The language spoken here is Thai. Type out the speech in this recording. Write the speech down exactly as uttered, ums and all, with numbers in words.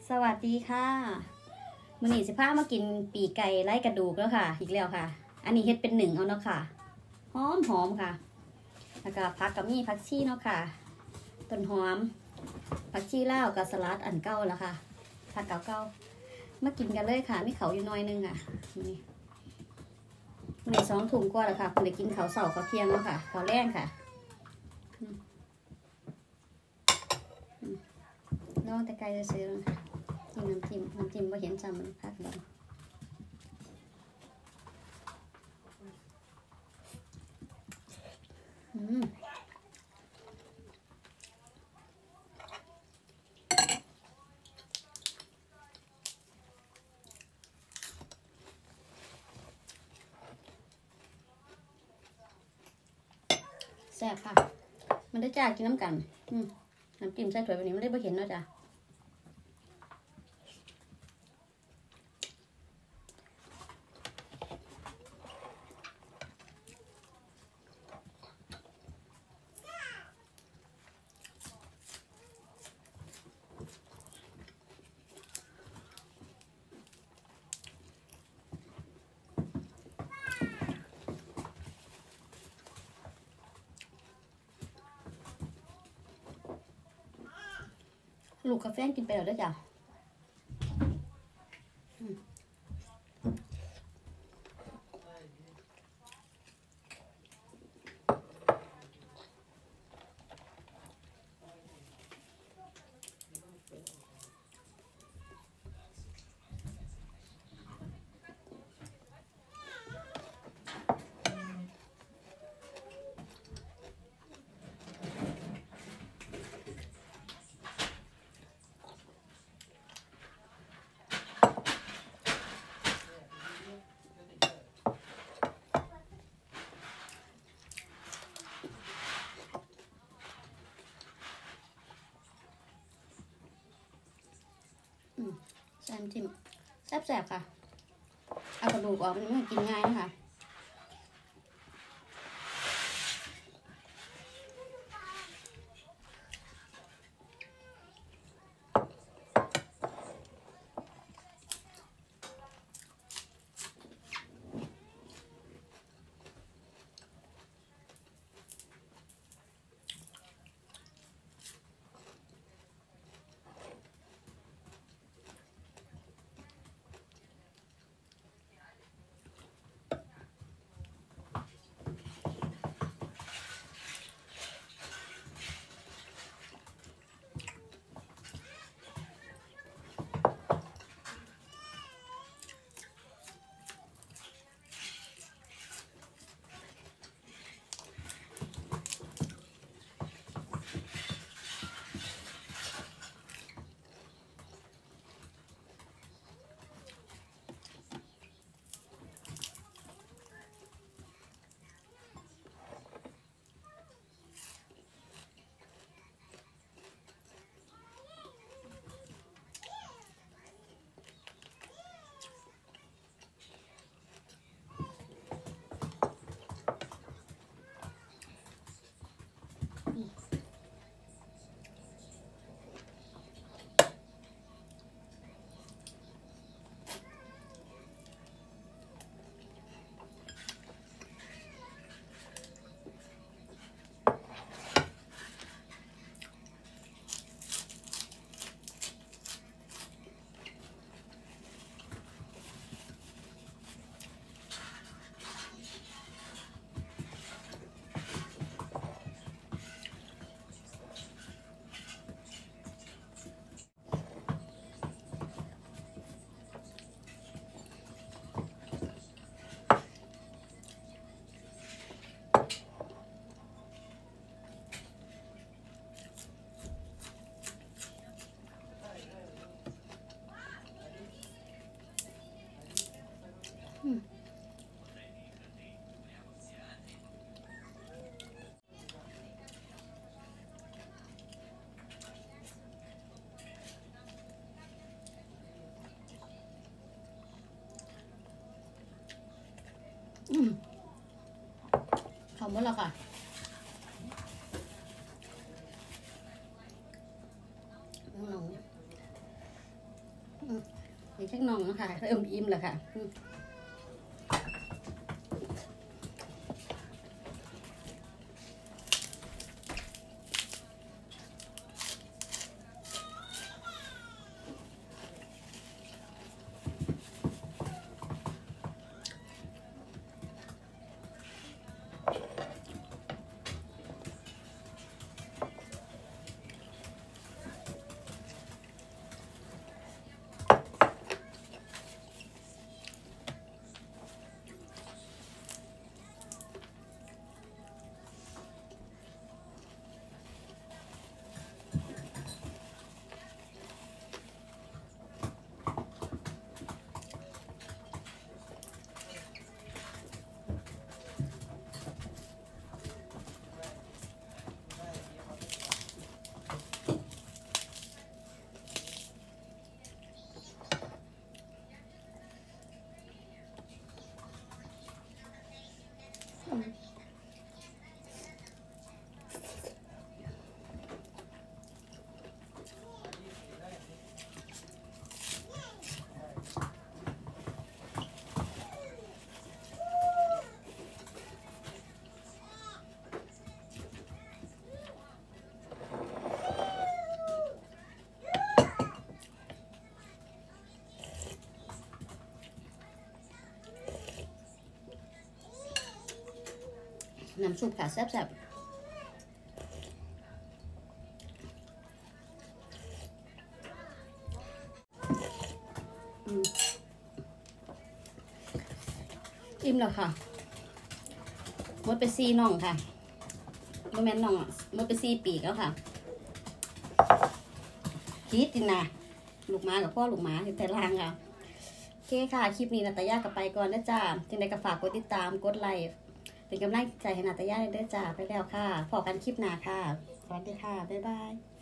สวัสดีค่ะมื้อนี้สิพามากินปีกไก่ไร้กระดูกแล้วค่ะอีกแล้วค่ะอันนี้เฮ็ดเป็นหนึ่งเอาเนาะค่ะหอมหอมค่ะแล้วก็ผักกับมีผักชีเนาะค่ะต้นหอมผักชีลาวกับสลัดอันเก่าแล้วค่ะผักเก่าเก่ามากินกันเลยค่ะมีเขาอยู่น้อยนึงค่ะนี่มื้อนี้สองถุงกว่าแล้วค่ะเพิ่นได้กินข้าวเช้าข้าวเที่ยงแล้วค่ะข้าวแรงค่ะน้องแต่ไก่จะซื้อค่ะกินน้ำจิ้มน้ำจิ้มว่าเห็นจำมันพักแล้วอืมแซ่บค่ะมันได้จ้ากินน้ำกันอืมน้ำจิ้มใส่ถ้วยแบบนี้ไม่ได้บ่เห็นเนาะจ้ะลูกกาแฟกินไปแล้วด้วยจ้ะแซ่บจิ้มแซ่บๆค่ะเอากระดูกออกมันกินง่ายนะคะอืมทำหมดแล้วค่ะน้องอีกแค่น้องนะคะเริ่มอิ่มแล้วค่ะน้ำซุปค่ะแซ่บๆอิ่มแล้วค่ะมดไปซีน่องค่ะโมเมนน่องมดไปซีปีกแล้วค่ะคิดดินะลูกหมากับพ่อลูกหมาอยู่แต่ล่างค่ะโอเคค่ะคลิปนี้นาตายากับไปก่อนนะจ้าจึงได้ก็ฝากกดติดตามกดไลค์เป็นกำลังใจให้นาตายาเด้อจ้าไปแล้วค่ะพบกันคลิปหน้าค่ะสวัสดีค่ะบ๊ายบาย